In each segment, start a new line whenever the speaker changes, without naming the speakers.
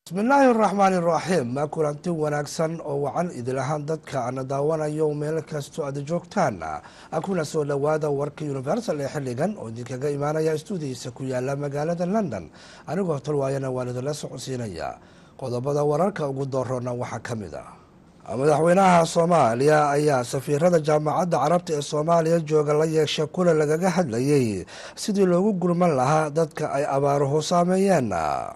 بسم الله الرحمن الرحيم ما كلانتي wanaagsan oo wacan idil ahaan dadka aan daawanayo meel kasto aad joogtaan akuna soo dhawaada warka Universal ee xilligan oo idinkaga imaanaya stuudiyiisa ku yaala magaalada London anigoo talwaayana waan idin la socodsiinaya qodobada wararka ugu doorona waxa kamid ah madaxweynaha Soomaaliya ayaa safiirada jaamacadda Carabta ee Soomaaliya jooga la yeeshay kulan lagaga hadlayay sidii loogu gurman lahaa dadka ay abaaruhu saameeyeen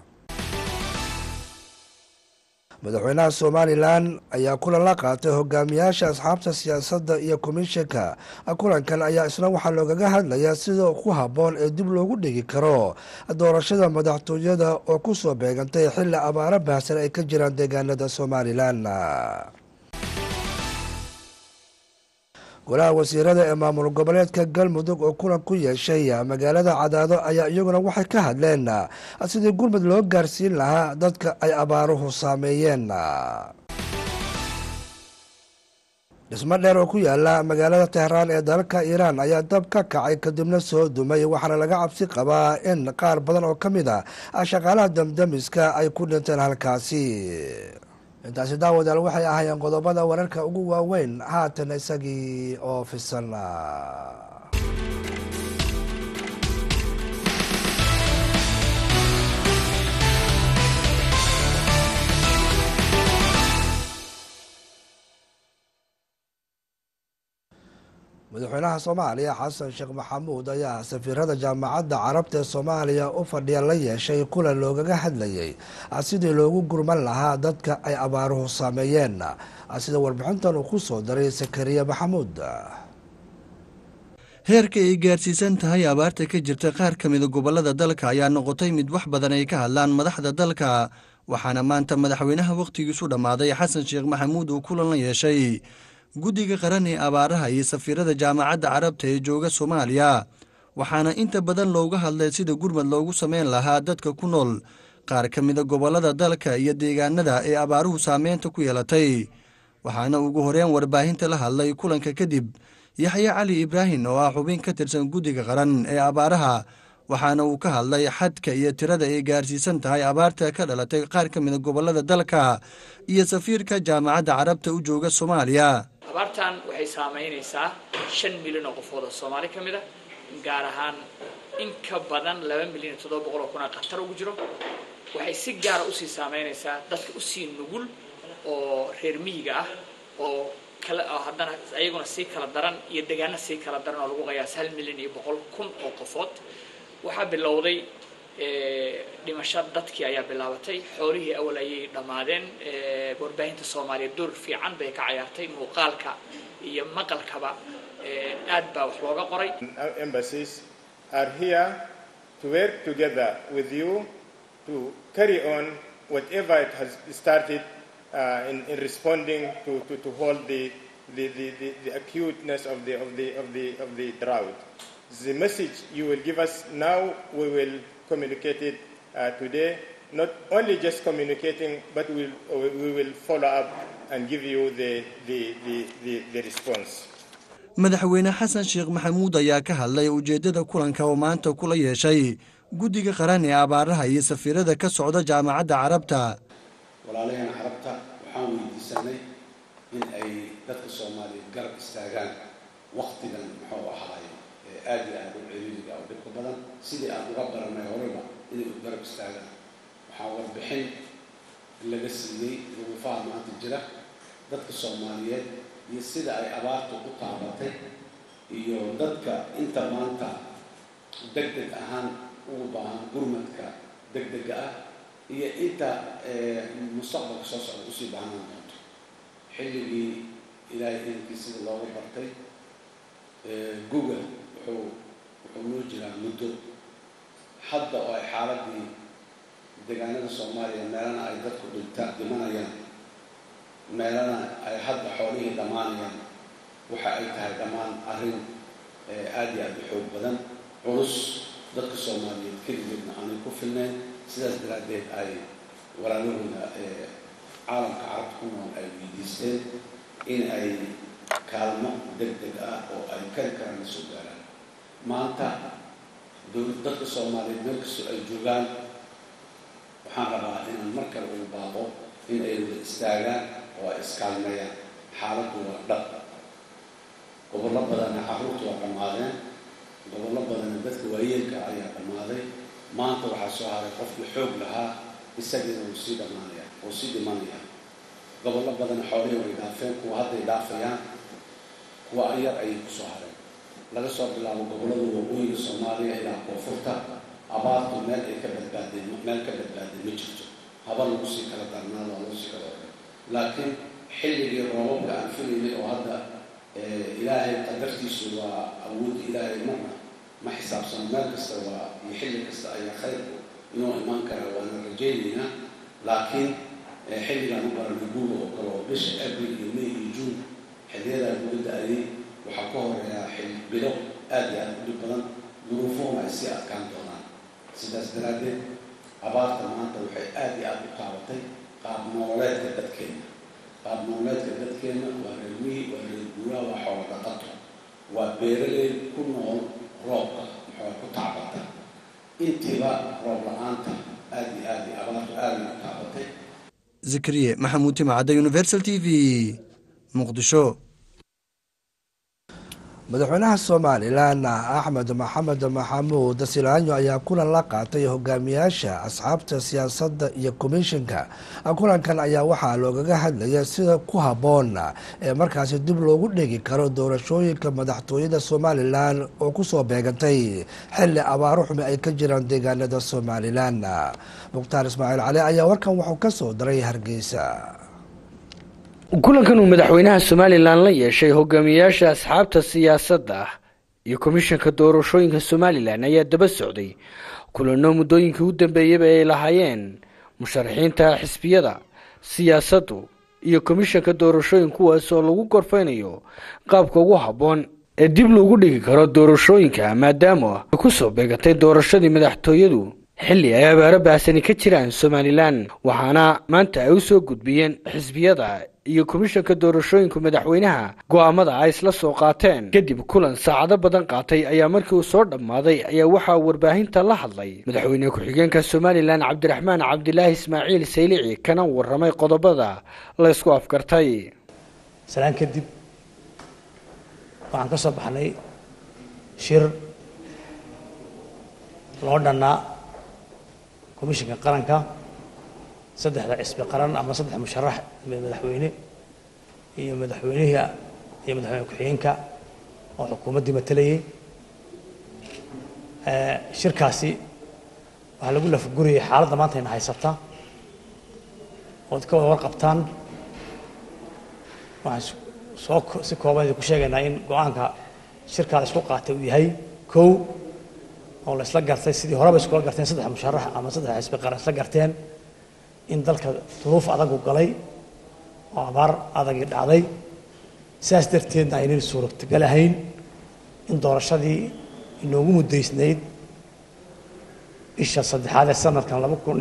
madaxweynaha Somaliland ayaa kulan la qaatay hogaamiyaasha asxaabta siyaasadda iyo komishanka kulankan ayaa isna waxaa loogaga hadlayaa sida ku habboon ee dib loogu dhigi karo doorashada madaxtooyada oo ku soo beegantay xilli abaaro baahsan ay ka jiraan deegaanada Somaliland golaha wasiirada ee maamul goboleedka Galmudug oo kulan ku yeeshay magaalada Cadaado ayaa iyaguna waxay ka hadleen sidii gurmad loo gaarsiin lahaa dadka ay abaaruhu saameeyeen dhismo dheer oo ku yaala magaalada Tehran ee dalka Iran ayaa dab ka kacay kadibna soo dumay waxaana laga cabsi qabaa in qaar badan oo kamid ah shaqaalaha damdamiska ay ku dhinteen halkaasi intaasi daawadaal waxay ahaayeen qodobada wararka ugu waaweyn haatan isagii oo fisan madaxweynaha Soomaaliya Xasan Sheekh Maxamuud ayaa safiirada jaamacadda Carabta ee Soomaaliya u fadhiya la yeeshay kulan loogaga hadlayay sidii loogu gurman lahaa dadka ay abaaruhu saameeyeen sida warbixintan uu ku soo daray Sakariya Maxamuud
heerka ay gaarsiisan tahay abaarta ka jirta qaar ka mid ah gobolada dalka ayaa noqotay mid wax badan ay ka hadlaan madaxda dalka waxaana maanta madaxweynaha waqtigiisu dhamaaday Xasan Sheekh Maxamuud uu kulan la yeeshay guddiga qaran ee abaaraha iyo safiirada jaamacadda Carabta ee jooga Soomaaliya waxaana inta badan looga hadlay sida gurmad loogu sameyn lahaa dadka ku nool qaar ka mid ah gobolada dalka iyo deegaanada ee abaaruhu saameynta ku yeelatay waxaana ugu horeen warbaahinta la hadlay kulanka kadib Yaxya Cali Ibraahin oo ah xubin ka tirsan guddiga qaran ee abaaraha waxaana uu ka hadlay xadka iyo tirada ay gaarsiisan tahay abaarta ka dhalatay qaar ka mid ah gobolada dalka iyo safiirka jaamacadda Carabta u jooga Soomaaliya
abaartan waxay saameynaysaa 5 milyan oo qofood oo Soomaali kamid ah gaar ahaan in ka badan 2 milyan 700 oo kuna qatar ugu jiro waxay si gaar ah u sii saameynaysaa dadka u sii nugul oo reer miyiga ah oo kala haddana ayaguna si kala daran iyo deegaano si kala daran oo lagu qiyaas 1 milyan iyo 100,000 oo qofood waxa bilowday dhimasho dadkii ayaa bilaabatay xoolihii awal ayay dhamaadeen warbaahinta Soomaaliya door fiican bay ka ciyaartay muuqaalka iyo maqalkaba aad baa wax looga qoray
embassies are here to work together with you to carry on whatever it has started in responding to hold the acuteness of the drought. The message you will give us now, we will communicate it today. Not only just communicating, but we will follow up and give you the response.
madaxweyne Xasan Sheekh Maxamuud ayaa ka hadlay ujeedada kulanka oo maanta kula yeeshay guddiga qaran ee abaaraha iyo safiirada ka socda jaamacadda Carabta
walaalaheena Carabta waxaan weydiisanay in ay dadka Soomaaliyeed garab istaagaan waqtigan muxuu ahaay aad iyo aad u ciriiriga oo dhibka badan sidii aan uga baranay horeba inay u garab istaagaan waxaa warbixin laga siiyey duruufaha maanta jira dadka Soomaaliyeed iyo sida ay abaartu u taabatay iyo dadka inta maanta degdeg ahaan ugu baahan gurmadka degdega ah iyo inta mustaqbalka soo socda usii baahnaan doonto xilligii ilaahay intii sida looga bartay Google wuxuu noo jiraa muddo hadda oo ay xaaladii deegaanada Soomaaliya meelana ay dadku dhimanayaan meelana ay hadda xoolihii dhamaanayaan waxa ay tahay dhammaan arrin aad iyo aad u xoog badan culus dadka Soomaaliyeed keligeedna aanay ku filnayn sidaas daraadeed ay walaalahooda caalamka Carabta ku nool ay weydiisteen in ay kaalmo degdeg ah oo ay kari karaan soo gaaraan maanta dadka Soomaaliyeed meel kastoo ay joogaan waxaan rabaa inaan mar kale ugu in ay wada istaagaan oo ay iskaalmeeyaan xaaladdu waa dhab gobollo badanna carruurtu waa dhammaadeen gobollo badanna dadka waayeelka ayaa dhammaaday maanta waxaa soo haray qofkii xoog lahaa isagiina wuu sii dhimanayaa gobollo badan xoolihii way dhaafeen kuwa hadday dhaafayaan kuwa yar ayay ku soo hareen laga soo bilaabo gobollada waqooyiga Soomaaliya ilaa koonfurta abaartu meel ka badbaadin ma jirto haba lagu sii kala darnaado lagu sii kala laakiin xilligii roobabka aan filaynay oo hadda ilaahay qadartiisu waa awood ilaahay ma xisaabsan meel kasta waa iyo xilli kasta ayaa khayr inuu imaan karaa waana rajaynaynaa laakiin xilligan u baranay guuga oo kale oo bisha Abriil iyo May iyo Juun xilliyada ugu da'ayay waxaa ka horeeya bilo aad iyo aad u badan duruufuhuna ay sii adkaan doonaan sidaas daraaddeed abaarta maanta waxay aad iyo aad u taabatay qaab nololeedka dadkeena waa reer miyi waa reer guuraa waa xoolo dhaqato waa beeraley ku nool roobka maxaa ku taabata intiiba roob la-aanta aad iyo aad abaartu aad u taabatay
Zikriye Maxamuud Timcada Universal TV Muqdisho
madaxweynaha Soomaaliland Axmed Maxamed Maxamuud Silaanyo ayaa kulan la qaatay hogaamiyaasha asxaabta siyaasadda iyo komishanka kulankan ayaa waxaa loogaga hadlayay sida ku haboon ee markaasi dib loogu dhigi karo doorashooyinka madaxtooyada Soomaaliland oo ku soo beegantay xilli abaaro xumi ay ka jiraan deegaanada Soomaaliland Muqtaar Ismaaciil Cali ayaa warkan wuxuu ka soo diray Hargeysa
kulankan uu madaxweynaha Soomaaliland la yeeshay hogaamiyaasha asxaabta siyaasadda iyo komishanka doorashooyinka Soomaaliland ayaa daba socday kulano muddooyinkii u dambeeyay ay lahaayeen musharaxiinta xisbiyada siyaasaddu iyo komishanka doorashooyinka kuwaas oo lagu gorfeynayo qaabka ugu haboon ee dib loogu dhigi karo doorashooyinka maadaama ay ku soo beegatay doorashadii madaxtooyadu xilli ay abaaro baahsani ka jiraan Soomaaliland waxaana maanta ay u soo gudbiyeen xisbiyada iyo komishanka doorashooyinka madaxweynaha go'aamada ay isla soo qaateen kadib kulan saacado badan qaatay ayaa markii uu soo dhamaaday ayaa waxa warbaahinta la hadlay madaxweyne ku-xigeenka Soomaaliland Cabdiraxmaan Cabdilaahi Ismaaciil Saylici kana waramay qodobada la isku afkartay
salaan kadib waxaan ka soo baxnay shir loo dhanaa komishanka qaranka saddexda xisbi qaran ama saddex musharax madaxweyne iyo madaxweynaha iyo madaxweyne ku-xigeenka oo xukuumadda matalayay shirkaasi waxa lagu lafguriyay xaaladda maanta ayna haysata oo ka warqabtaan waxaan si kooban ku sheegaynaa in go'aanka shirkaas isku qaatay uu yahay kow oo la isla gartay sidii horeba iskula garteen saddex musharax ama saddex xisbi qaran isla garteen in dalka duruuf adag u galay oo abaar adag dhacday sidaas darteedna aynay suurtagal ahayn in doorashadii inoogu mudaysnayd bisha saddexaad ee sanadkan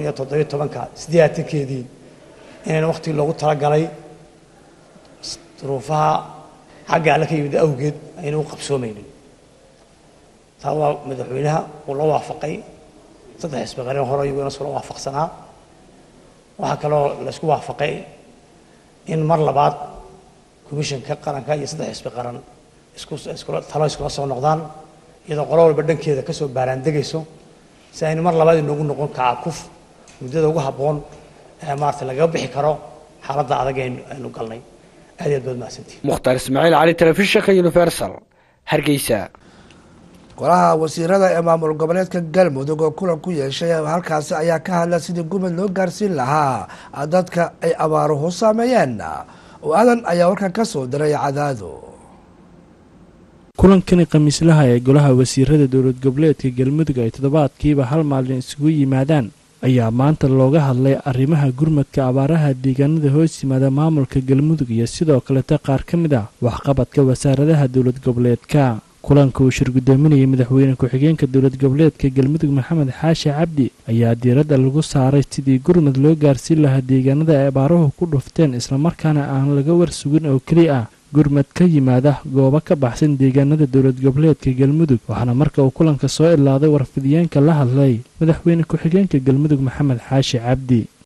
2017 inayna waqti loogu talagalay duruufaha xagga alle ka yimid awgeed ayna u qabsoomaynin taa waa madaxweynaha uu la waafaqay saddex xisbi qaran hore iyaguna soo waafaqsanaa waxaa kaloo la isku waafaqay in mar labaad komishanka qaranka iyo saddex xisbi qaran iskula soo noqdaan iyadoo qolo walba dhankeeda ka soo baaraandegayso si aynu mar labaad inoogu noqon kacakuf muddada ugu habboon ee maarta laga bixi karo xaaladda adag aynu galnay aad iyo aad baad mahadsantihiin
Muqtaar Ismaaciil Cali telefishinka Universal Hargeysa
golaha wasiirada ee maamul goboleedka Galmudug oo kulan ku yeeshay halkaasi ayaa ka hadlay sidii gumad loo gaarsiin lahaa dadka ay abaaruhu saameeyeen oo aadan ayaa warkan ka soo diray Cadaado
kulankani khamiislaha ee golaha wasiirada dowlad goboleedka Galmudug ay toddobaadkiiba hal maalin isugu yimaadaan ayaa maanta looga hadlay arrimaha gurmadka abaaraha deegaanada hoos yimaada maamulka Galmudug iyo sidoo kale qaar ka mid ah waxqabadka wasaaradaha dowlad goboleedka kulanka uu shir gudoominayay madaxweyne ku-xigeenka dowlad goboleedka Galmudug Maxamed Xaashi Cabdi ayaa diiradda lagu saaray sidii gurmad loo gaarsiin lahaa deegaanada ay abaaruhu ku dhufteen isla markaana aan laga warsugin oo kaliya ah gurmad ka yimaada goobo ka baxsan deegaanada dowlad goboleedka Galmudug waxaana marka uu kulanka soo ilaaday warfidiyeenka la hadlay madaxweyne ku-xigeenka Galmudug Maxamed Xaashi Cabdi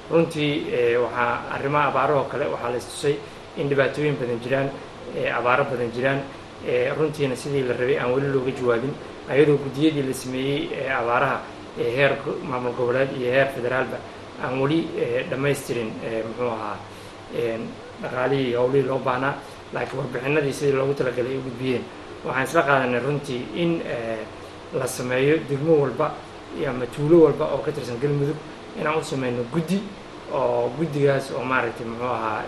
runtii waxaa arrimaha abaarahoo kale waxaa la istusay in dhibaatooyin badan jiraan abaaro badan jiraan runtiina sidii la rabay aan weli looga jawaabin ayadoo guddiyadii la sameeyey abaaraha heer maamul goboleed iyo heer federaalba aan weli dhammaystirin muxuu ahaa dhaqaalihii howlihii loo baahnaa laakiin warbixinadii sidii loogu talagalay ay u gudbiyeen waxaan isla qaadanay runtii in la sameeyo degmo walba ama tuulo walba oo ka tirsan galmudug inaan u sameyno guddi oo guddigaas oo maaragtay muxuu ahaa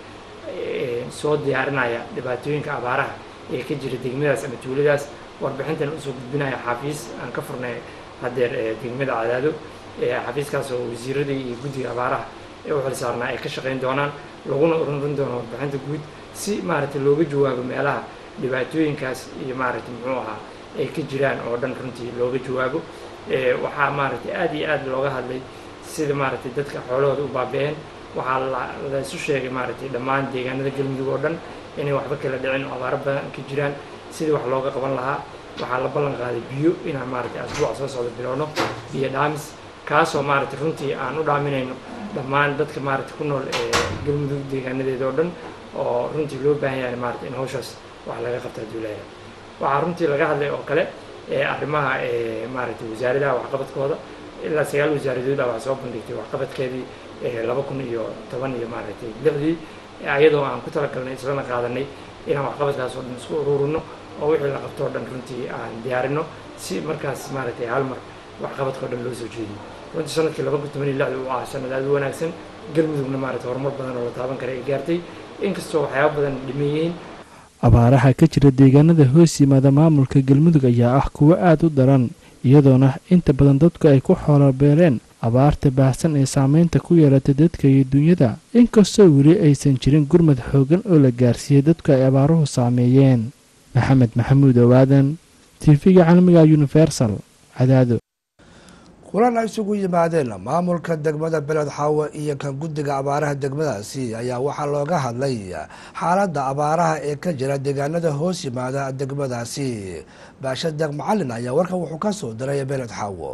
soo diyaarinaya dhibaatooyinka abaaraha ee ka jira degmadaas ama tuuladaas warbixintan usoo gudbinaya xafiis aan ka furnay haddeer degmada Cadaado xafiiskaas oo wasiiradii iyo guddiga abaaraha ee u xil saarnaa ay ka shaqayn doonaan laguna ururin doono warbixinta guud si maaragtay looga jawaabo meelaha dhibaatooyinkaas iyo maaragtay muxuu ahaa ay ka jiraan oo dhan runtii looga jawaabo waxaa maaragtay aad iyo aad looga hadlay sida maaragtay dadka xoolahooda u baaba'een waxaa la isu sheegay maaragtay dhammaan deegaanada galmudug oo dhan inay waxba kala dhicin oo abaaro badan ka jiraan sidii wax looga qaban lahaa waxaa la ballan qaaday biyo inaan maaragtay asbuuc soo socdo bilowno biyo dhaamis kaasoo maaragtay runtii aan u dhaaminayno dhammaan dadka maaragtay ku nool galmudug deegaanadeeda oo dhan oo runtii loo baahan yahay maaragtay in hawshaas wax laga qabta duulaya waxaa runtii laga hadlay oo kale arrimaha maaragtay wasaaradaha waxqabadkooda ilaa 9 wasaaradood ah waxaa soo bandhigtay waxqabadkeedii 2010 iyo maaragtay 6dii ayadoo aan ku talagalnay islana qaadanay inaan waxqabadkaas oo dhan isku ururino oo wixii la qabto oo dhan runtii aan diyaarino si markaas maaragtay hal mar waxqabadka oo dhan loo soo jeediyo runtii sanadkii 2016 uu ahaa sanad aad u wanaagsan galmudugna maaragtay horumar badan oo la taaban kara ay gaartay inkastoo waxyaabo badan dhiman yihiin
abaaraha ka jira deegaanada hoos yimaada maamulka galmudug ayaa ah kuwo aad u daran iyadoona inta badan dadku ay ku xoolabeeleen abaarta baahsan ee saameynta ku yeelatay dadka iyo dunyada inkastoo weli aysan jirin gurmad xoogan oo la gaarsiiyey dadku ay abaaruhu saameeyeen maxamed maxamuud owaadan tv-ga caalamiga universal Cadaado
kulan ay isugu yimaadeen maamulka degmada beled xaawo iyo kan guddiga abaaraha degmadaasi ayaa waxaa looga hadlay xaaladda abaaraha ee ka jira deegaanada hoos yimaada degmadaasi baasha deeq macalin ayaa warkan wuxuu ka soo diray beled xaawo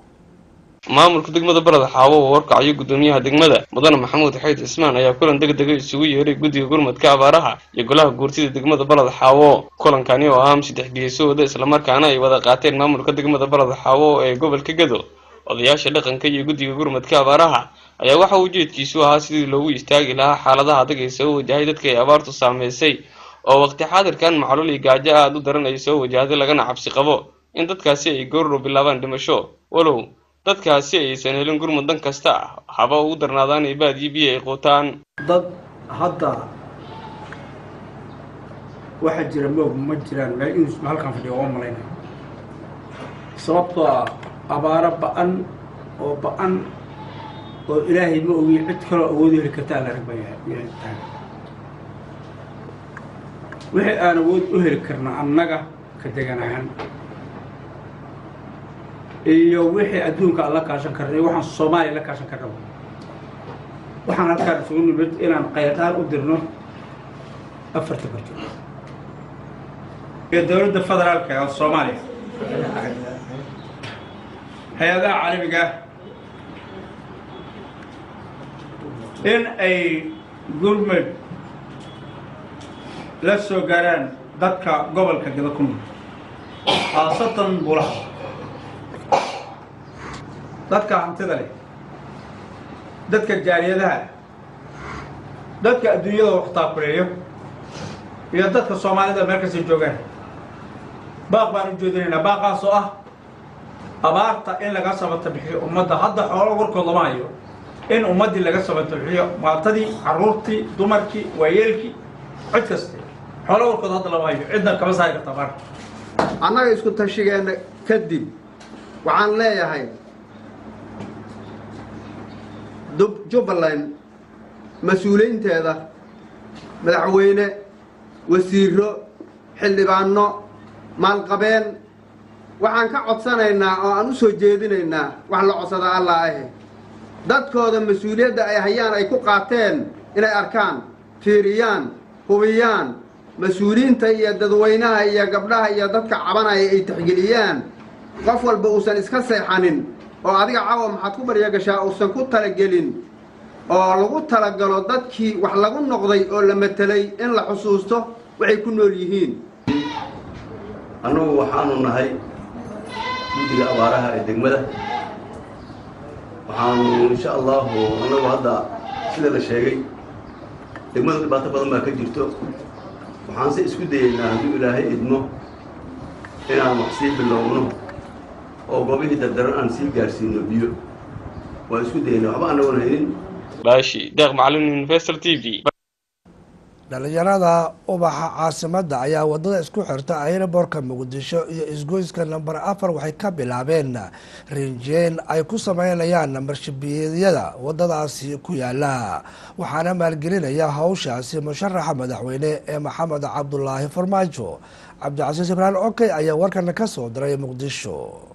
maamulka degmada beled xaawo oo warkacayo gudoomiyaha degmada mudane maxamuud xayd ismaan ayaa kulan degdeg isugu yeeray guddiga gurmadka abaaraha iyo golaha guurtida degmada beled xaawo kulankani oo ah 3 geesooda isla markaana ay wada qaateen maamulka degmada beled xaawo ee gobolka Gedo odayaasha dhaqanka iyo guddiga gurmadka abaaraha ayaa waxa uu ujeedkiisu ahaa sidii loogu istaagi lahaa xaaladaha adag ee soo wajahay dadka ay abaartu saameysay oo waqti xaadirkan macluul iyo gaajo aad u daran ay soo wajahday lagana cabsi qabo in dadkaasi ay goor bilaabaan dhimasho walow dadkaasi aysan helin gurmad dan kasta haba ugu darnaadaan ay baadiyo biyo ay qootaan
dad hadda waxa jira moog ma jiraan meel inuu halkan fadhiyo oo malaynay sababtoo abaara ba'an oo ilaahay ma ogi cid kale awood heli kartaa la ragbayaa wixii aan awood u heli karna annaga ka degan ahaan iyo wixii adduunka alla kaashan karnay waxaan Soomaaliya la kaashan karnaa waxaan halkaan isugu nimid inaan qayqaar u dirno 4 barjo ee dowladda federaalka ee Soomaaliya hay'adaha caalamiga in ay gurmad la soo gaaraan dadka gobolka Gedo ku nool khaasatan Buuraha dadka hantida leh dadka jaariyadaha dadka adduunyada wax taakuleeyo iyo dadka Soomaalida meel kasta joogaan baaq baan u jeedinaynaa baaqaas oo ah abaarta in laga sabata bixiyo ummadda hadda xoolo warkood lama hayo in ummadii laga sabata bixiyo maatadii caruurtii dumarkii waayeelkii cid kasta xoolo warkood hadda lama hayo cidna kama saari karta abaar
annaga isku tashigeena kadib waxaan leeyahay Jubbaland mas'uuliyiinteeda madaxweyne wasiiro xildhibaano maalqabeen waxaan ka codsanaynaa oo aan u soo jeedinaynaa wax la codsada Allah ah dadkooda mas'uuliyadda ay hayaan ay ku qaateen inay arkaan fiiriyaan hubiyaan mas'uuliyiinta iyo dadweynaha iyo gabdhaha iyo dadka cabanaya ay tixgeliyaan qof walba uusan iska seexanin oo adiga caawa maxaad ku bariya gashaa uusan ku talagelin oo lagu talagalo dadkii wax lagu noqday oo la matelay in la xusuusto waxay ku nool yihiin.
annagu waxaanu nahay guddiga abaaraha ee degmada waxaanu insha Allah annagu hadda sida la sheegay degmada dhibaato badan baa ka jirto waxaan si isku dayeynaa hadduu ilaahay idmo inaan wax sii bilowno oo goobihii dardaran aan sii gaarsiino biyo waa isku dayeynaa waxba annagoon haynin
baashi deeq macallin Universal TV.
dhalinyarada ubaxa caasimadda ayaa wadada isku xirta aeroboortka Muqdisho iyo isgoyska number 4 waxay ka bilaabeen rinjeen ay ku sameynayaan marshabiyeedyada wadadaasi ku yaala waxaana maalgelinaya hawshaasi musharaxa madaxweyne ee Maxamed Cabdullaahi Farmaajo. Cabdicasiis Ibrahim Okey ayaa warkan ka soo diray Muqdisho.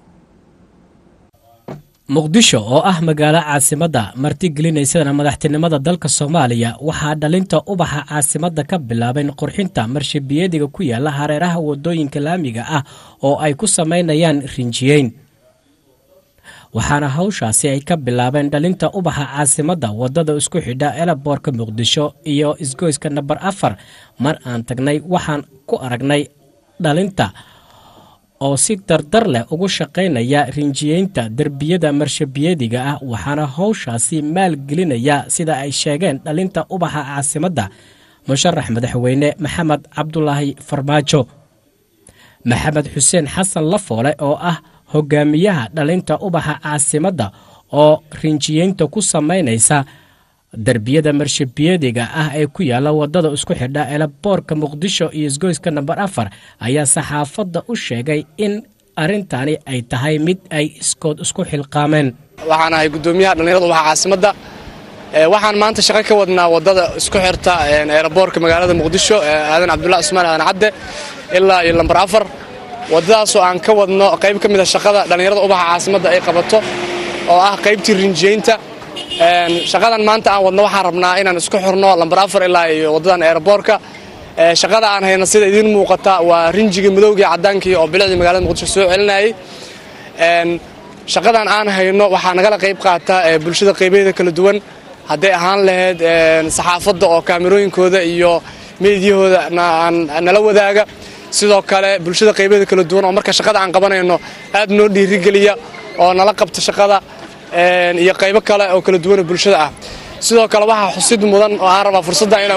muqdisho oo ah magaalo caasimadda martigelinaysa madaxtinimada dalka Soomaaliya waxaa dhalinta ubaxa caasimadda ka bilaabeen qurxinta marshabiyeediga ku yaala hareeraha wadooyinka laamiga ah oo ay ku sameynayaan rinjiyeyn waxaana hawshaasi ay ka bilaabeen dhalinta ubaxa caasimadda wadada isku xidha aeroboortka Muqdisho iyo isgoyska number 4 mar aan tagnay waxaan ku aragnay dhalinta oo si dardar leh ugu shaqeynaya rinjiyeynta darbiyada marshabiyeediga ah waxaana hawshaasi maalgelinaya sida ay sheegeen dhalinta ubaxa caasimadda musharax madaxweyne Maxamed Cabdullaahi Farmaajo. Maxamed Xuseen Xasan Lafoole oo ah hogaamiyaha dhalinta ubaxa caasimadda oo rinjiyeynta ku sameynaysa darbiyada marshabiyeediga ah ee ku yaala wadada isku xidha aeroboortka Muqdisho iyo isgoyska number 4 ayaa saxaafadda u sheegay in arintani ay tahay mid ay iskood isku xilqaameen.
waxaan ahay gudoomiyaha dhalinyarada ubaxa caasimadda waxaan maanta shaqo ka wadnaa wadada isku xirta aeroboortka magaalada Muqdisho aadan Cabdullaahi Usmaan aadan Cadde ilaa iyo number 4 wadadaas oo aan ka wadno qayb ka mid ah shaqada dhalinyarada ubaxa caasimadda ay qabato oo ah qaybtii rinjiyeynta shaqadan maanta aan wadno waxaan rabnaa inaan isku xirno number 4 ilaa iyo wadadan aeroboortka shaqada aan hayno sida idin muuqata waa rinjiga madowga iyo cadaanka oo bilicda magaalada Muqdisho soo celinayay shaqadan aan hayno waxaa nagala qayb qaata bulshada qaybaheeda kala duwan haday ahaan lahayd saxaafadda oo kaamirooyinkooda iyo meediyahooda nala wadaaga sidoo kale bulshada qaybaheeda kala duwan oo marka shaqada aan qabanayno aad noo dhiirigeliya oo nala qabta shaqada iyo qaybo kale oo kala duwan bulshada ah sidoo kale waxa xusid mudan oo aan rabaa fursadda inaan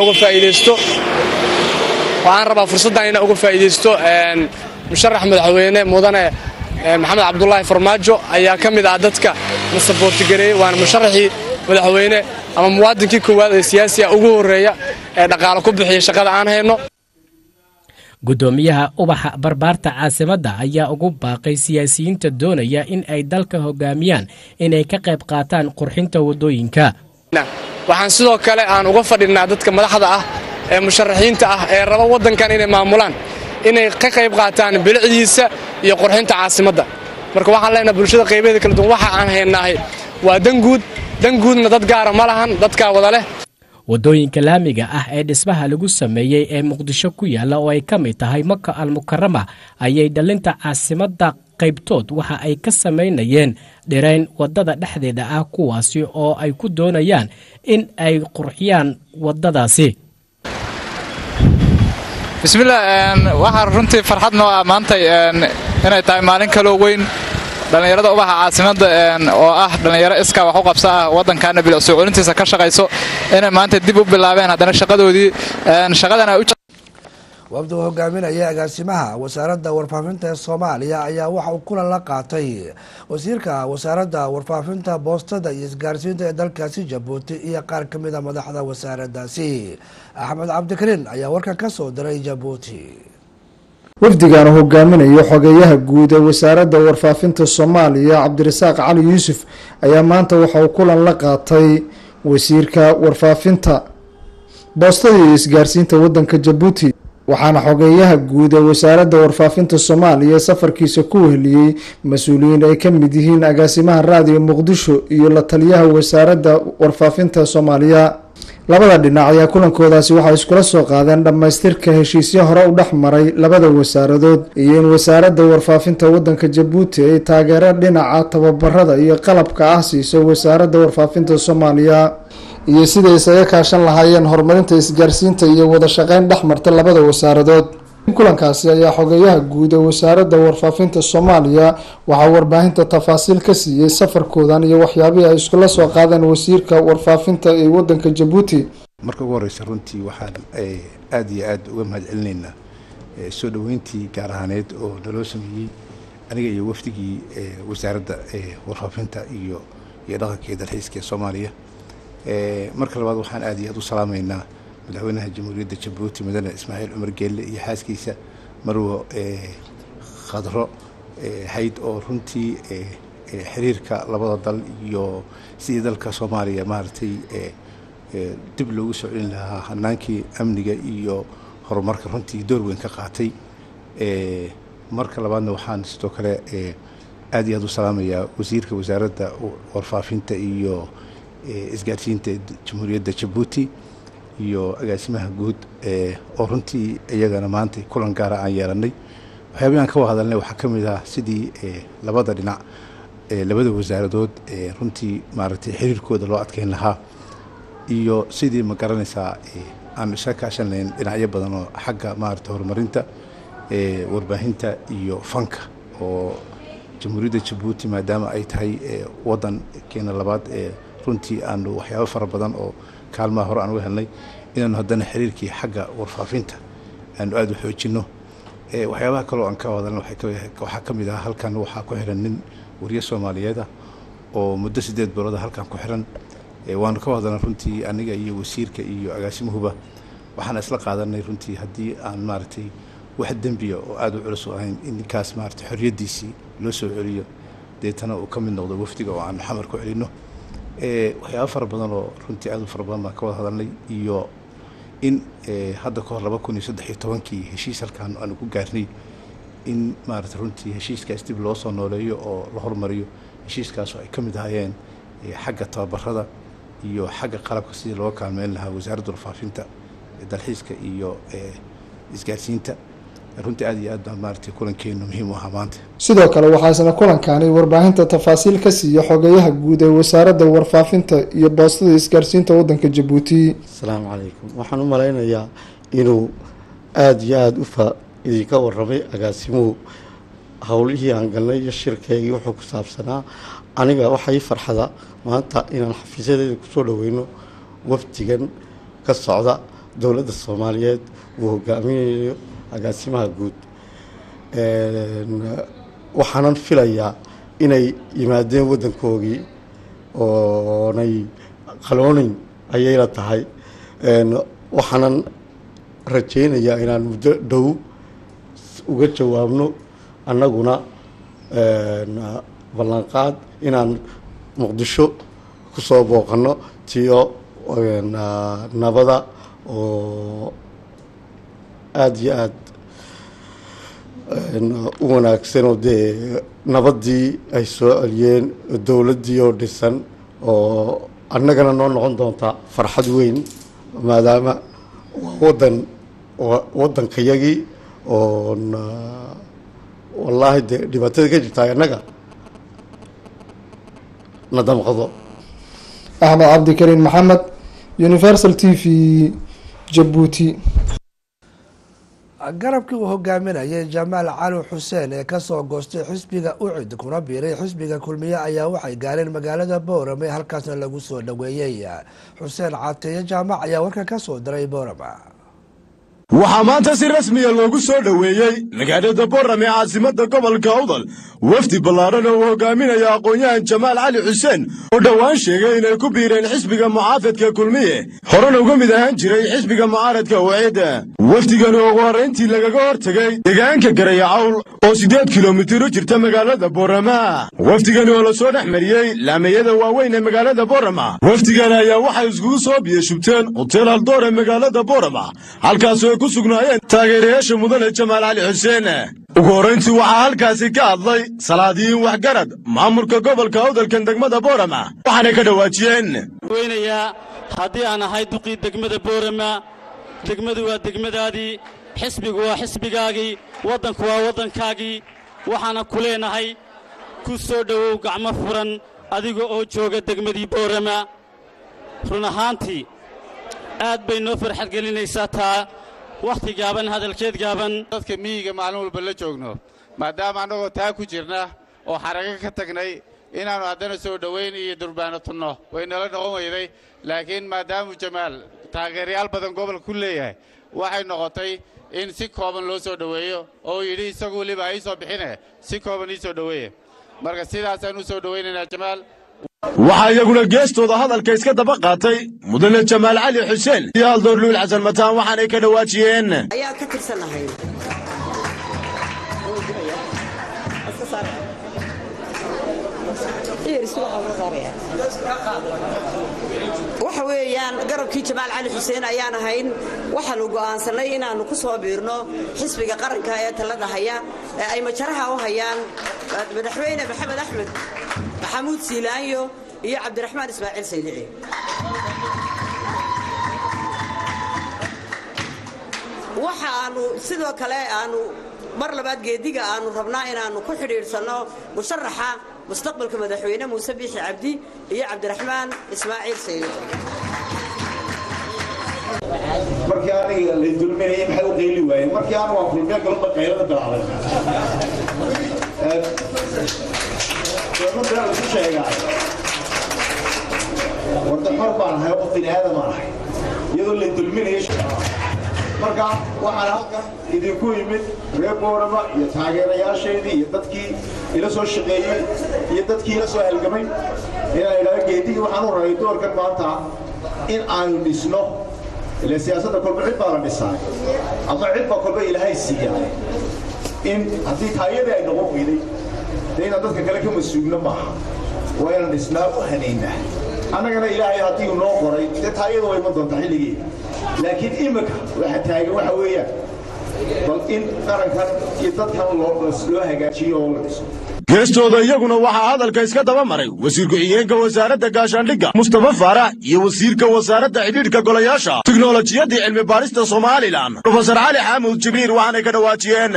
uga faa'iideysto musharax madaxweyne mudane Maxamed Cabdullaahi Farmaajo ayaa ka mid ah dadka la support gareeyay waana musharaxii madaxweyne ama muwaadinkii koowaad ee siyaasiga ugu horeeya ee dhaqaale ku bixiya shaqada aan hayno.
gudoomiyaha ubaxa barbaarta caasimadda ayaa ugu baaqay siyaasiyiinta doonaya in ay dalka hogaamiyaan inay ka qayb qaataan qurxinta wadooyinka.
waxaan sidoo kale aan uga fadhinaa dadka madaxda ah ee musharaxiinta ah ee raba wadankan inay maamulaan inay ka qayb qaataan bilicdiisa iyo qurxinta caasimadda. marka waxaan leenahay bulshada qaybaheeda kala duwan waxa aan haynahay waa danguudna dad gaar ma lahan dadka wada leh.
wadooyinka laamiga ah ee dhismaha lagu sameeyay ee Muqdisho ku yaala oo ay ka mid tahay Makka al-Mukarrama ayay dhalinta caasimadda qaybtood waxa ay ka sameynayeen dhirayn wadada dhexdeeda ah kuwaasi oo ay ku doonayaan in ay qurxiyaan wadadaasi.
bismillah waxa runtii farxad noo ah maanta inay tahay maalin kale weyn dhalinyarada ubaxa caasimadda oo ah dhalinyaro iska wax u qabsa ah wadankaana bilic soo celintiisa ka shaqeyso inay maanta dib u bilaabeen haddana shaqadoodii shaqadana
wabdu hogaaminaya agaasimaha wasaaradda warfaafinta ee Soomaaliya ayaa waxa uu kulan la qaatay wasiirka wasaaradda warfaafinta boostada iyo isgaarsiinta ee dalkaasi Jabuuti iyo qaar ka mid ah madaxda wasaaraddaasi. Axmed Cabdikariin ayaa warkan ka soo diray Jabuuti.
wafdigan hogaaminayo xogeyaha guud ee wasaaradda warfaafinta Soomaaliya Cabdirasaaq Cali Yuusuf ayaa maanta waxa uu kulan la qaatay wasiirka warfaafinta boostada iyo isgaarsiinta wadanka Jabuuti waxaana xogeyaha guud ee wasaaradda warfaafinta Soomaaliya safarkiisa ku weheliyay mas'uuliyiin ay ka mid yihiin agaasimaha raadiyo Muqdisho iyo la taliyaha wasaaradda warfaafinta Soomaaliya. labada dhinac ayaa kulankoodaasi waxay iskula soo qaadeen dhamaystirka heshiisyo hore u dhexmaray labada wasaaradood iyo in wasaaradda warfaafinta wadanka Jabuuti ay taageero dhinaca tababarada iyo qalabka ah siiso wasaaradda warfaafinta Soomaaliya. iyo siday isaga kaashan lahaayeen horumarinta isgaarsiinta iyo wada shaqeyn dhex marta labada wasaaradood. kulankaasi ayaa xogeyaha guud ee wasaaradda warfaafinta Soomaaliya waxaa warbaahinta tafaasiil ka siiyay safarkoodan iyo waxyaabihii ay iskula soo qaadeen wasiirka warfaafinta ee wadanka Djibouti.
marka ugu horeysa runtii waxaan aad iyo aad uga mahadcelinaynaa soo dhaweyntii gaar ahaaneed oo naloo sameeyey aniga iyo wafdigii wasaaradda warfaafinta iyo dhaqanka dalxiiska Soomaaliya. marka labaad waxaan aad iyo aad u salaamaynaa madaxweynaha jamhuuriyadda Djibouti Mudane Ismaaciil Cumar Geelle iyo xaaskiisa Marwo Khadro hayd oo runtii xiriirka labada dal iyo sidii dalka Soomaaliya maartay dib loogu soo celin lahaa hanaankii amniga iyo horumarka runtii door weyn ka qaatay. marka labaadna waxaan sidoo kale aad iyo aad u salaamayaa wasiirka wasaaradda warfaafinta iyo isgaarsiinta jamhuuriyadda Djibouti iyo agaasimaha guud oo runtii iyagana maanta kulan gaar ah aan yeelanay. waxyaabahan ka wada hadalnay waxaa ka mid ah sidii labada dhinac labada wasaaradood runtii maaragtay xiriirkooda loo adkeyn lahaa iyo sidii ma garanaysaa aan isha kaashan lahayn dhinacyo badan oo xagga maaragtay horumarinta warbaahinta iyo fanka oo jamhuuriyadda Djibouti maadaama ay tahay wadan keena labaad runtii aan waxyaabo fara badan oo kaalmaha hore aan u helnay inaan haddana xiriirkii xagga warfaafinta aan aad u xoojino. waxyaabaha kale oo aan ka wadalna waxaa ka mid ah halkan waxaa ku xiran nin wariye Soomaaliyeed oo muddo 8 bilood halkan ku xiran. waanu ka wadalna runtii aniga iyo wasiirka iyo agaasimuhuba waxaan isla qaadanay runtii haddii aan maaragtay wax dambiya oo aad u culus ahayn in ninkaas maaragtay xorriyadiisii loo soo celiyo deetana uu ka mid noqdo wafdiga oo aan xamar ku celino. waxyaabo fara badan oo runtii aad u fara badan baan ka wada hadalnay iyo in hadda ka hor 2013 heshiis halkan aan ku gaarnay in maaragtay runtii heshiiskaas dib loo soo nooleeyo oo la hormariyo heshiiskaas oo ay ka mid ahaayeen xagga tababarada iyo xagga qalabka sidii loo kaalmeyn lahaa wasaaradda warfaafinta dalxiiska iyo isgaarsiinta. runtii aad iyo aad baan maaragtay kulankeenu muhiim u ahaa maanta.
sidoo kale waxaa isna kulankani warbaahinta tafaasiil ka siiya xogeyaha guud ee wasaaradda warfaafinta iyo boostada isgaarsiinta wadanka Djibouti.
Assalaamu calaykum. waxaan u maleynayaa inuu aad iyo aad idinka warramay agaasimuhu howlihii aan galnay iyo shirkeygii wuxuu ku saabsanaa. aniga waxay farxada maanta inaan xafiisyadeeda kusoo dhaweyno wafdigan ka socda dowladda Soomaaliyeed uu hogaaminayo agaasimaha guud. waxaanan filayaa inay yimaadeen wadankoogii oonay qaloonin ayayna tahay. waxaanan rajaynayaa inaan muddo dhow uga jawaabno annaguna ballanqaad inaan muqdisho kusoo booqano tiyo nabada oo aad iyo aad u wanaagsan oo dee nabadii ay soo celiyeen dowladdii oo dhisan oo annagana noo noqon doonta farxad weyn maadaama wadankayagii oon wallaahi dee dhibaatada ka jirta annaga na damqado.
Axmed Cabdikariin Maxamed, Universal TV, Djibouti.
garabkii uu hogaaminayay Jamaal Cali Xuseen ee kasoo goostay xisbiga UCID kuna biiray xisbiga kulmiye ayaa waxay gaareen magaalada Boorama halkaasna lagu soo dhaweeyay. Xuseen Cateeye Jaamac ayaa warka ka soo diray Boorama.
waxaa maanta si rasmiya loogu soo dhoweeyey magaalada Boorama ee caasimadda gobolka Awdal wafdi ballaaran oo hogaaminaya aqoon-yahan Jamaal Cali Xuseen oo dhowaan sheegay inay ku biireen xisbiga mucaafadka kulmiye horena uga mid ahaan jiray xisbiga mucaaradka UCID. wafdigan oo ugu horreyntii lagaga hortagay deegaanka Garaya Cawl oo 8 kilomitir u jirta magaalada Boorama. wafdigan oo la soo dhexmariyey laamiyada waaweyn ee magaalada Boorama. wafdigan ayaa waxay iskugu soo biyashubteen hotel Aldoor ee magaalada Boorama halkaas oo ku sugnaayeen taageerayaasha mudane Jamaal Cali Xuseen. ugu horreyntii waxaa halkaasi ka hadlay salaadiyiin waxgarad maamulka gobolka Awdalkan degmada Boorama waxaanay ka dhawaajiyeen
weynayaa haddii aan ahay duqii degmada Boorama. degmadu waa degmadaadii, xisbigu waa xisbigaagii, waddanku waa waddankaagii. waxaana ku leenahay ku soo dhowow gacmo furan adiga oo jooga degmadii Boorama. run ahaantii aad bay noo farxad gelinaysaa taa wakhti gaaban hadalkeed gaaban
dadka miyiga maalin walba la joogno maadaama annagoo taa ku jirna oo xarago ka tagnay inaannu haddana soo dhowayn iyo durbaano tunno way nala noqon weyday laakiin maadaamu jamaal taageerayaal badan gobolka ku leeyahay waxay noqotay in si kooban loo soo dhoweeyo oo yidhi isagu weliba ii soo bixine si kooban ii soo dhoweeye marka sidaasaan u soo dhowaynaynaa jamaal
waxaa iyaguna geestooda hadalka iska daba qaatay mudane jamaal cali xuseen iyo haldoor luul xasan mataan waxaanay ka dhawaajiyeen
ayaa ka tirsanahay waxa weeyaan garabkii jamaal cali xuseen ayaan ahayn waxaanu go'aansanay inaannu ku soo biirno xisbiga qaranka ee talada haya ee ay majaraha u hayaan madaxweyne maxamed axmed maxamuud siilaanyo iyo cabdiraxmaan ismaaciil saylici waxaanu sidoo kale aanu mar labaad geediga aanu rabnaa inaannu ku xidhiidhsanno musharaxa mustaqbalka madaxweyne muuse biixi cabdi iyo cabdiraxmaan ismaaciil saylici
markii aniga la dulminayay maxay u qayli waayeen markii aan waan kulmeen galba qaylada bilaabay markaa la isku sheegaa warda xor baan ahay oo bini aadam aan ahay iyadoo la dulminayo marka waxaan halkan idinku yimid reer boorama iyo taageerayaashaydii iyo dadkii ila soo shaqeeyey iyo dadkii ila soo halgamay inaan idhaahdo geedigii waxaan u rabay doorkan maanta in aanu dhisno ilaa siyaasadda kolba cid baa la dhisaay ama cid baa kolba ilaahay siiyaay in haddii taayadii ay noqon weyday dee inaan dadka kale ka mas-uulno maaha waa inaan dhisnaa u hanaynaa annagana ilaahay haddii uu noo qoray dee taayadu way iman doontaa xilligeeda laakiin imika waxa taagan waxa weeyaan bal in qarankan iyo dadkan loo hagaajiyo oo la dhiso
geestooda iyaguna waxaa hadalka iska daba maray wasiir ku-xigeenka wasaaradda gaashaandhigga mustafa faarax iyo wasiirka wasaaradda xidhiidhka golayaasha tiknolojiyaddii cilmi baarista somalilan profesor cali xaamuud jibriil waxaanay ka dhawaajiyeen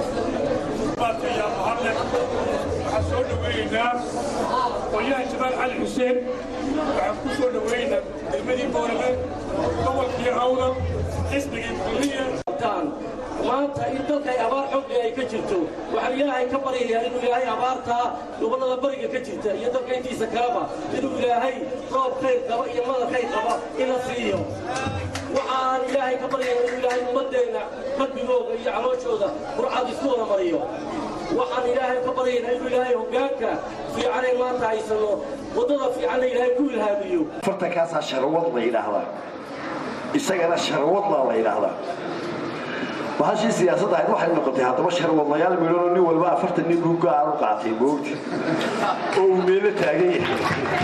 qolyaha jamaal cali xuseen waxaan ku soo dhoweynaa degmadii boorame gobolkii awdal xisbigii kulliya
maanta in dalkay abaar xogli ay ka jirto waxaan ilaahay ka baryayaa inuu ilaahay abaartaa gobollada bariga ka jirta iyo dalka intiisa kaleba inuu ilaahay roob khayr qaba iyo madar khayr qaba ina siiyo waxaan ilaahay ka baryayaa inuu ilaahay ummaddeenna qalbigooda iyo calooshooda burcad isku wada mariyo waxaan ilaahay ka baryaynaa inuu ilaahay hoggaanka fiicanay maanta haysano waddada fiicanna ilaahay ku ilhaamiyo
fartankaasaa sharawad la yidhaahdaa isagana sharawadlaa la yidhaahdaa bahashii siyaasadda ahayd waxay noqotay haddaba sharwadlayaal midhanoo nin walba 40 nin buu gaar u qaatay moogti oo uu meelo taagan yahay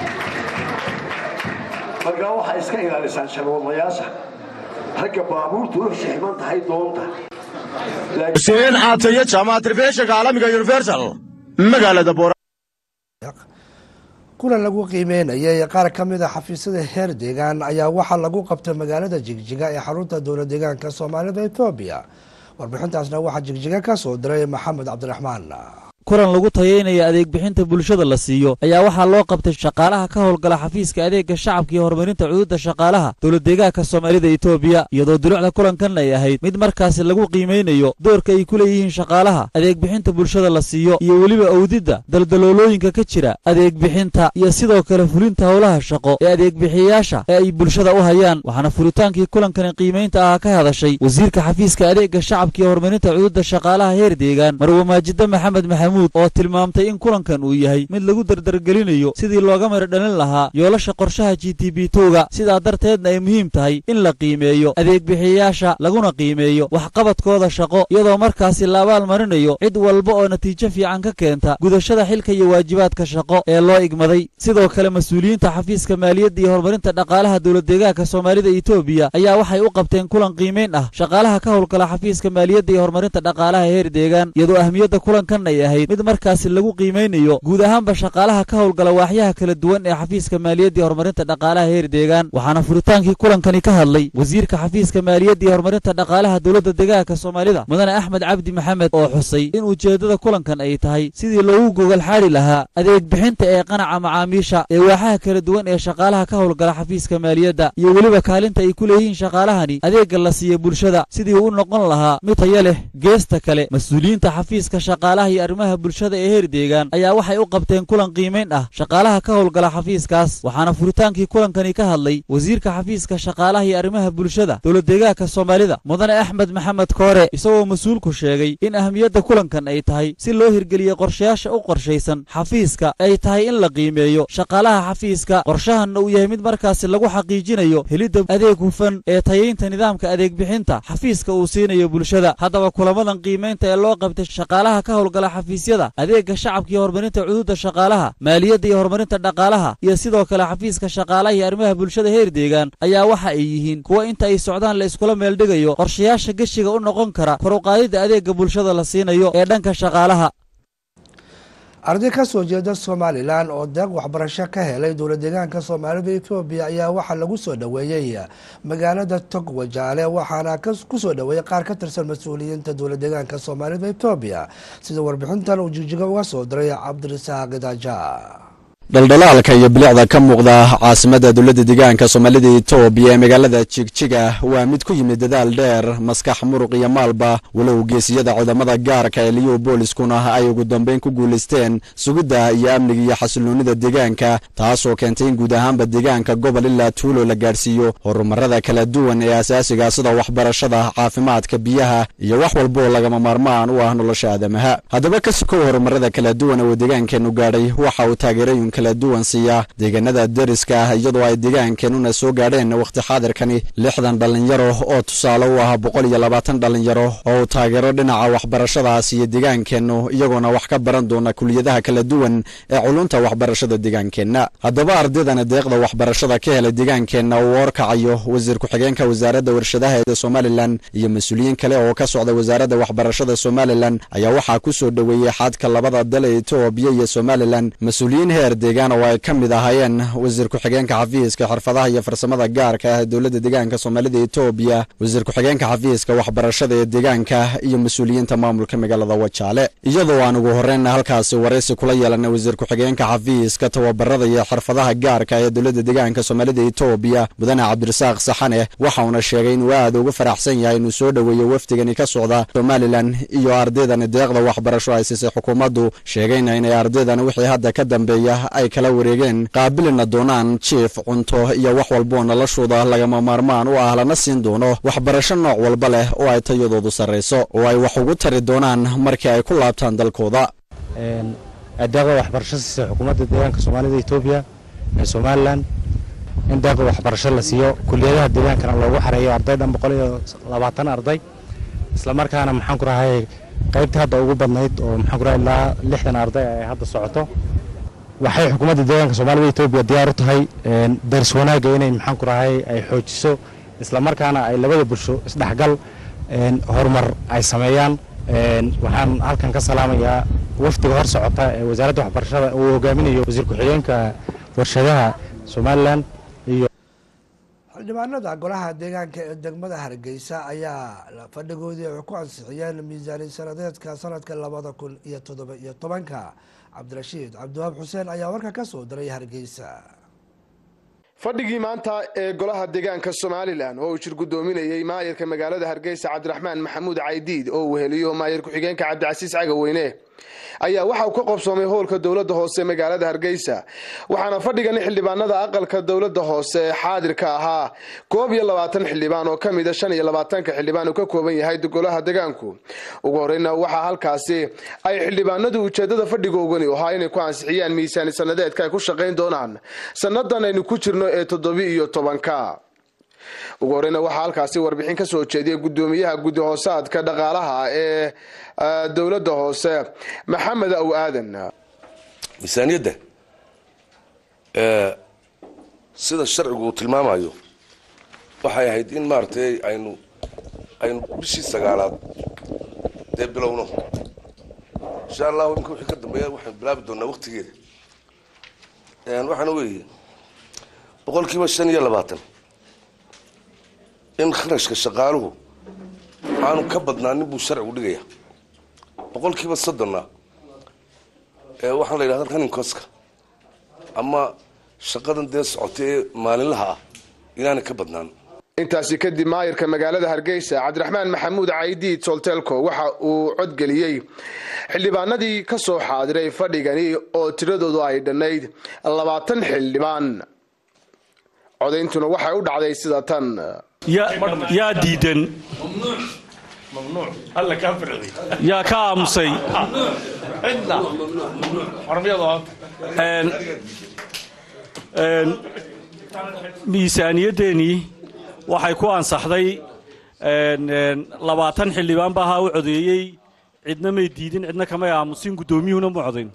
markaa waxay iska ilaalisaan sharwadlayaasha ragga baabuurtu u xishman tahay doonta
xuseen caataye jaamacad telefishinka caalamiga universal magaalada boora
kulan lagu qiimeynayay qaar ka mid a xafiisyada heer deegaan ayaa waxaa lagu qabtay magaalada jigjiga ee xarunta dowla deegaanka soomaalida etoobiya warbixintaasna waxaa jigjiga ka soo diray maxamed cabdiraxmaan
kulan lagu tayeynaya adeeg bixinta bulshada la siiyo ayaa waxaa loo qabtay shaqaalaha ka howlgala xafiiska adeega shacabka iyo horumarinta cududa shaqaalaha dowlad deegaanka soomaalida Itoobiya iyadoo duruucda kulankan ay ahayd mid markaas lagu qiimeynayo doorka ay ku leeyihiin shaqaalaha adeeg bixinta bulshada la siiyo iyo waliba awdida daldaloolooyinka ka jira adeeg bixinta iyo sidoo kale fulinta howlaha shaqo ee adeeg bixiyaasha ee ay bulshada u hayaan waxaana furitaankii kulankan qiimeynta ah ka hadashay wasiirka xafiiska adeega shacabka iyo horumarinta cududa shaqaalaha heer deegaan Marwo Maajida Maxamed oo tilmaamtay in kulankan uu yahay mid lagu dardargelinayo sidii looga maradhalin lahaa yoolasha qorshaha GTB2ga sidaa darteedna ay muhiim tahay in la qiimeeyo adeeg bixiyaasha laguna qiimeeyo waxqabadkooda shaqo iyadoo markaasi la abaalmarinayo cid walba oo natiijo fiican ka keenta gudashada xilka iyo waajibaadka shaqo ee loo igmaday sidoo kale mas'uuliyiinta xafiiska maaliyadda iyo horumarinta dhaqaalaha dowlad deegaanka Soomaalida Itoobiya ayaa waxay u qabteen kulan qiimeyn ah shaqaalaha ka howlgala xafiiska maaliyadda iyo horumarinta dhaqaalaha heer deegaan iyadoo ahmiyadda kulankan ay ahayd mid markaasi lagu qiimeynayo guud ahaanba shaqaalaha ka howlgala waaxyaha kala duwan ee xafiiska maaliyadda iyo horumarinta dhaqaalaha heer deegaan waxaana furitaankii kulankani ka hadlay wasiirka xafiiska maaliyadda iyo horumarinta dhaqaalaha dowladda deegaanka Soomaalida mudane Axmed Cabdi Maxamed oo xusay in ujeedada kulankan ay tahay sidii loogu gogol xaari lahaa adeeg bixinta ee qanaca macaamiisha ee waaxaha kala duwan ee shaqaalaha ka howlgala xafiiska maaliyadda iyo waliba kaalinta ay ku leeyihiin shaqaalahani adeegga la siiyo bulshada sidii uu noqon lahaa mid tayo leh geesta kale mas'uuliyiinta xafiiska shaqaalaha iyo arrimaha bulshada ee heer deegaan ayaa waxay u qabteen kulan qiimeyn ah shaqaalaha ka howlgala xafiiskaas waxaana furitaankii kulankani ka hadlay wasiirka xafiiska shaqaalaha iyo arrimaha bulshada dowladda deegaanka Soomaalida mudane Axmed Maxamed Koore isagoo mas'uulku sheegay in ahmiyadda kulankan ay tahay si loo hirgeliyo qorshayaasha u qorshaysan xafiiska ay tahay in la qiimeeyo shaqaalaha xafiiska qorshahanna uu yahay mid markaasi lagu xaqiijinayo helidda adeeg hufan ee tayeynta nidaamka adeeg bixinta xafiiska uu siinayo bulshada haddaba kulamadan qiimeynta ee loo qabtay shaqaalaha ka howlgala xafiisyada adeegga shacabka iyo horumarinta cududa shaqaalaha maaliyadda iyo horumarinta dhaqaalaha iyo sidoo kale xafiiska shaqaalaha iyo arrimaha bulshada heer deegaan ayaa waxa ay yihiin kuwa inta ay socdaan la iskula meel dhigayo qorshayaasha gashiga u noqon kara kor u qaadida adeegga bulshada la siinayo ee dhanka shaqaalaha
arday ka soo jeeda Somaliland oo deeq waxbarasho ka helay dowladda deegaanka Soomaalida Itoobiya ayaa waxa lagu soo dhaweeyay magaalada Togwajaale waxaana ku soo dhaweeyay qaar ka tirsan mas'uuliyiinta dowladda deegaanka Soomaalida Itoobiya sida warbixintan uu jijiga uga soo diray Cabdirasaaq Daaja
daldalaalka iyo bilicda ka muuqda caasimadda dowladda deegaanka Soomaalida Itoobiya ee magaalada Jigjiga waa mid ku yimid dadaal dheer maskax muruq iyo maalba walow geesiyada ciidamada gaarka ee liyo booliskuna ay ugu dambeyn ku guuleysteen sugidda iyo amniga iyo xasiloonida deegaanka taasoo keentay in guud ahaanba deegaanka gobol ilaa tuulo la gaarsiiyo horumarada kala duwan ee asaasiga sida waxbarashada caafimaadka biyaha iyo wax walba oo lagama maarmaan u ah nolosha aadamaha haddaba ka soo horumarada kala duwan oo deegaankeenu gaadhay waxa uu taageeray kala duwan siya deegaanada dariska iyadoo ay deegaankeenuna soo gaadheen waqti xaadirkani 60 dhalinyaro oo tusaale u ah 120 dhalinyaro oo taageero dhinaca waxbarashadaas iyo deegaankeenu iyagoona wax ka baran doona kuliyadaha kala duwan ee culunta waxbarashada deegaankeena haddaba ardaydan deeqda waxbarashada ka helay deegaankeena oo warkacayo wasiir ku-xigeenka wasaaradda warshadaha ee Somaliland iyo mas'uuliyiin kale oo ka socda wasaaradda waxbarashada Somaliland ayaa waxa ku soo dhaweeyay xadka labada dal ee Itoobiya iyo Somaliland mas'uuliyiin heer deegaan oo ay ka mid ahaayeen wasiir ku-xigeenka xafiiska xirfadaha iyo farsamada gaarka ah dowladda deegaanka Soomaalida Itoobiya wasiir ku-xigeenka xafiiska waxbarashada ee deegaanka iyo mas'uuliyiinta maamulka magaalada Wajaale iyadoo aan ugu horeyn halkaas wareysi kula yeelanay wasiir ku-xigeenka xafiiska tababarada iyo xirfadaha gaarka ee dowladda deegaanka Soomaalida Itoobiya mudane Cabdirasaaq Saxane waxa uu sheegay in aad ugu faraxsan yahay inuu soo dhaweeyo wafdigani ka socda Somaliland iyo ardaydan deeqda waxbarasho ay siisay xukuumaddu sheegayna in ardaydan wixii hadda ka dambeeya ay kala wareegeen qaabilina doonaan chief cunto iyo wax walba noloshooda lagama maarmaan u ah lana siin doono waxbarasho nooc walba leh oo ay tayadoodu sareyso oo ay wax ugu tari doonaan markii ay ku laabtaan dalkooda
deeqda waxbarasho siisa xukuumadda deegaanka Soomaalida Itoobiya ee Somaliland in deeqda waxbarasho la siiyo kuliyadaha deegaankana loogu xareeyo ardaydan 120 arday isla markaana maxaan ku rahay qaybta hadda ugu badnayd oo maxaan ku rahay ilaa 60 arday ay hadda socoto waxay xukuumadda deegaanka Soomaalida Itoobiya diyaar u tahay daris wanaaga inay maxaan ku rahay ay xoojiso isla markaana ay labada bulsho isdhaxgal horumar ay sameeyaan waxaan halkan ka salaamayaa wafdiga hor socota ee wasaaradda waxbarashada uu hogaaminayo wasiir ku-xigeenka warshadaha Somaliland iyo
xildhibaanada golaha deegaanka ee degmada Hargeysa ayaa fadhigoodii ku ansixiyeen miisaaniyad sanadeedka sanadka 2017 Cabdirashiid Cabdiwaab Xuseen ayaa warka ka soo diray Hargeysa
fadhigii maanta ee golaha deegaanka Somaliland oo uu shir gudoominayay maayirka magaalada Hargeysa Cabdiraxmaan Maxamuud Caydiid oo uu heliyo maayir ku-xigeenka Cabdicasiis Cagaweyne ayaa waxa uu ka qabsoomay hoolka dawladda hoose magaalada Hargeysa waxaana fadhigan xildhibaanada aqalka dawladda hoose xaadirka ahaa 22 xildhibaan oo kamid ah 25 xildhibaan oo ka kooban yahay golaha deegaanku ugu horeyna waxa halkaasi ay xildhibaanadu ujeedada fadhigoogani ahaa inay ku ansixiyaan miisaan sanadeedka ay ku shaqeyn doonaan sanadan aynu ku jirno ee 17ka ugu horeyna waxa halkaasi warbixin ka soo jeediyay gudoomiyaha guddi hoosaadka dhaqaalaha ee dawladda hoose Maxamed Aw Aadan
miisaaniyadda sida sharcigu tilmaamayo waxay ahayd in maartay aynu bishii 9aad bilowno insha allahu imka wixii ka dambeeya waxaan bilaabi doonaa waqtigeeda waxaana weeye 25% in kharashka shaqaaluhu aanu ka badnaanin buu sharcigu dhigaya 30% waxaan la yidhahdaa running cost-ka ama shaqadan dee socotay ee maalinlaha ah inaanay ka badnaan.
intaasi kadib maayirka magaalada Hargeysa Cabdiraxmaan Maxamuud Caydiid Soltelko waxa uu codgeliyay xildhibaanadii ka soo xaadiray fadhigani oo tiradoodu ay dhanayd 20 xildhibaan. codeyntuna waxay u dhacday sida tan
yaa diidan
ممنوع الله كافر عليك
يا كامسي miisaaniyadeeni waxay ku ansaxday 20 xildhibaan baa u codeeyay cidna may diidin cidna kama aamusin gudoomiyuhuna ma codeyn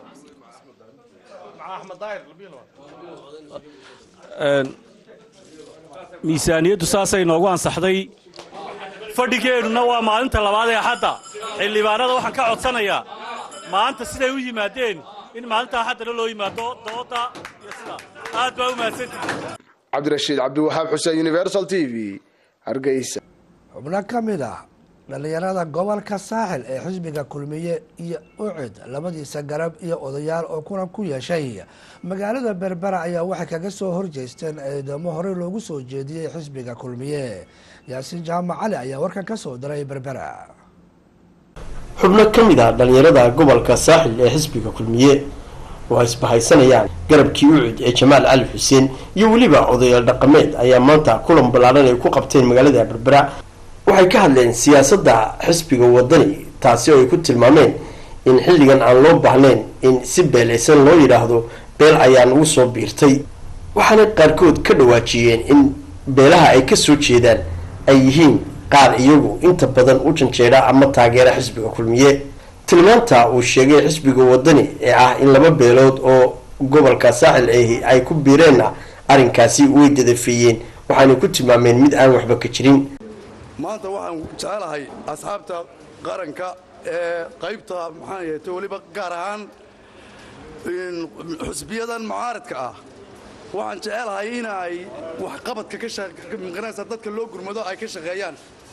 miisaaniyadu saasay noogu ansaxday fadhigeeduna waa maalinta labaad ee hadda xildhibaanada waxaan ka codsanayaa maanta siday u yimaadeen in maalinta haddana loo yimaado dooda iyo sida aad baa u mahadsantihiin.
Cabdirashiid Cabdiwahaab Xuseen, Universal TV, Hargeysa.
xubno ka mid ah dhalinyarada gobolka saaxil ee xisbiga kulmiye iyo ucid labadiisa garab iyo odayaal oo kulan ku yeeshay magaalada Berbera ayaa waxay kaga soo horjeesteen eedamo hore loogu soo jeediyay xisbiga kulmiye. Yaasiin Jaamac Cali ayaa warkan ka soo diray Berbera.
xubno ka mid ah dhalinyarada gobolka saaxil ee xisbiga kulmiye oo isbahaysanayaan garabkii ucid ee Jamaal Cali Xuseen iyo waliba odayaal dhaqameed ayaa maanta kulan ballaaran ay ku qabteen magaalada Berbera. waxay ka hadleen siyaasadda xisbiga wadani taasi oo ay ku tilmaameen in xilligan aan loo baahnayn in si beelaysan loo yiraahdo beel ayaan ugu soo biirtay. waxaana qaarkood ka dhawaajiyeen in beelaha ay ka soo jeedaan ay yihiin qaar iyagu inta badan u janjeera ama taageera xisbiga kulmiye. tilmaanta uu sheegay xisbiga wadani ee ah in laba beelood oo gobolka saaxil ay ku biireenna arrinkaasi way dadafeeyeen waxaana ku tilmaameen mid aan waxba ka jirin.
maanta waxaan jecelahay asxaabta qaranka ee qaybta maxaan yeetay waliba gaar ahaan xisbiyadan mucaaradka ah waxaan jecelahay in ay wax qabadka ka shaqeeyaan dadka loo gurmado ay ka shaqeeyaan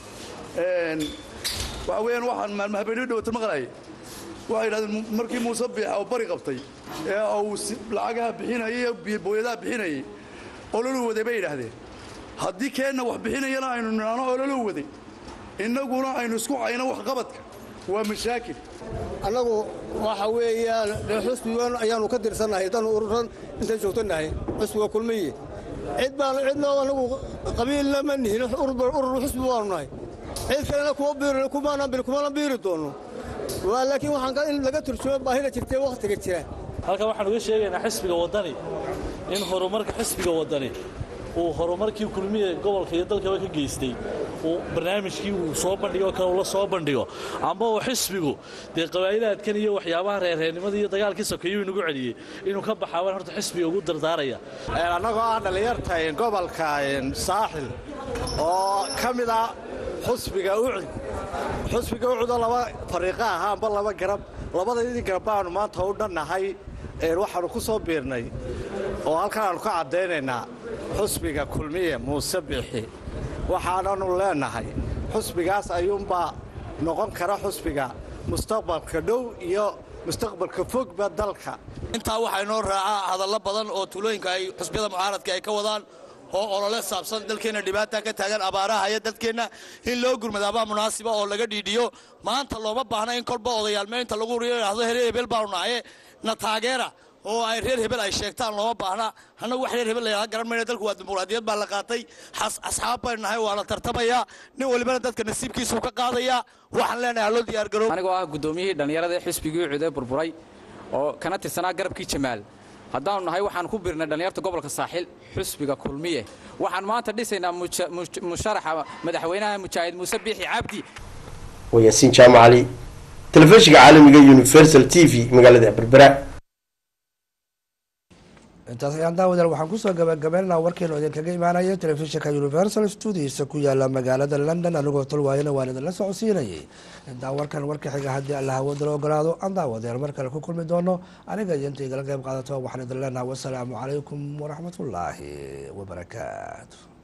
waxa weeyaan waxaan maalmahabeenimo dhawata maqlay waxay yidhahdeen markii muuse biix oo bari qabtay ee uu lacagaha bixinayay booyadaha bixinayay ololu waday bay yidhaahdeen haddii keenna wax bixinayana aynu nidhaano ololu waday innaguna aynu isku cayno wax qabadka waa mashaakil.
annagu waxa weeyaan xusbigan ayaanu ka tirsannahay dan ururan intaan joogtanahay xusbiga kulmiye cidna anagu qabiilna ma nihin urur xusbi waanu nahay cid kalena kumana biiri doono laakiin waxaan in laga turjumo baahida jirtay wakhtiga jira.
halkan waxaan uga sheegaynaa xisbiga wadani in horumarka xisbiga wadani uu horumarkii kulmiye gobolka iyo dalkaba ka geystay uu barnaamijkii uu soo bandhigo kale ula soo bandhigo ama uu xisbigu dee qabaailaadkan iyo waxyaabaha reerreernimada iyo dagaalkii sokeeyuu inagu celiyey inuu ka baxaabaan horta xisbiga ugu dardaaraya.
annagoo ah dhallinyarta gobolka saaxil oo ka mid ah xusbiga ucudoo laba fariiqa ahaa amba laba garab labadii garab baanu maanta u dhannahay waxaanu ku soo biirnay oo halkan aanu ka caddaynaynaa xusbiga kulmiye muuse biixi waxaananu leenahay xusbigaas ayuunbaa noqon kara xusbiga mustaqbalka dhow iyo mustaqbalka fogba dalka.
intaa waxaa inoo raacaa hadallo badan oo tuulooyinka ay xusbiyada mucaaradka ay ka wadaan oo olole saabsan dalkeenna dhibaata ka taagan abaaraha iyo dadkeenna in loo gurmadaabaa munaasiba oo laga dhiidhiyo. maanta looma baahna in kolba odayaalmeynta lagu yidhaahdo reer hebel baanu nahaye na taageera oo ay reer hebel ay sheegtaan looma baahna. annagu wax reer hebel layaha garan mayna dalku waa dimuqraadiyad baa la qaatay asxaab baynu nahay waa la tartamayaa nin walibana dadka nasiibkiisuu ka qaadayaa waxaan leenahay haloo diyaargaroob.
anigoo ah gudoomiyihii dhallinyarada xisbigii ucid ee burburay oo kana tirsanaa garabkii Jamaal haddaanu nahay waxaan ku biirnay dhallinyarta gobolka saaxil xisbiga kulmiye waxaan maanta dhisaynaa musharaxa madaxweynaha mujaahid muuse biixi cabdi.
Yaasiin Jaamac Cali, telefishinka caalamiga Universal TV magaalada Berbera.
intaas ayaan daawadeel waxaan kusoo gabagabeynaa warkeenu idinkaga imaanaya telefishinka universal studios ku yaala magaalada london anigoo tolwaayana waan idinla socodsiinayay intaa warkan warka xiga haddii alla hawada la ogolaado aan daawadeel mar kale ku kulmi doono aniga iyo inta igala qayb qaadato waxaan idin leenahay wasalaamu calaykum waraxmatullaahi wabarakaatu.